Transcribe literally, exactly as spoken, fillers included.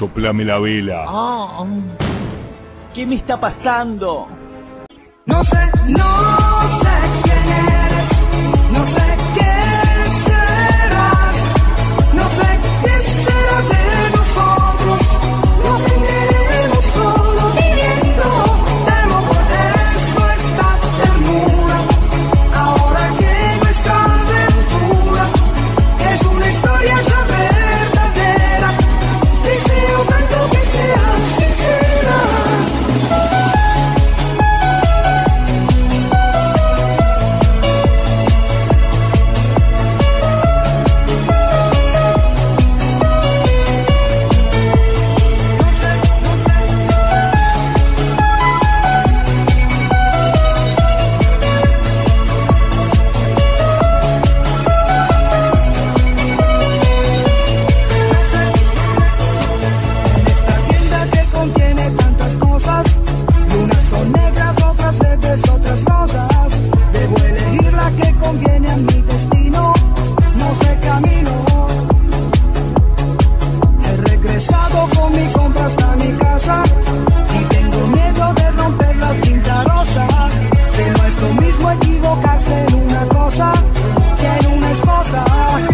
soplame la vela. Oh, ¿qué me está pasando? No sé, no sé quién eres, no sé qué serás, no sé qué será de nosotros, lo aprenderemos solo viviendo, temo por eso esta ternura, ahora que nuestra aventura es una historia ya verdadera, deseo tanto que sea sincera. Otras rosas, debo elegir la que conviene a mi destino, no sé camino. He regresado con mi compra hasta mi casa y tengo miedo de romper la cinta rosa, que no es lo mismo equivocarse en una cosa que en una esposa.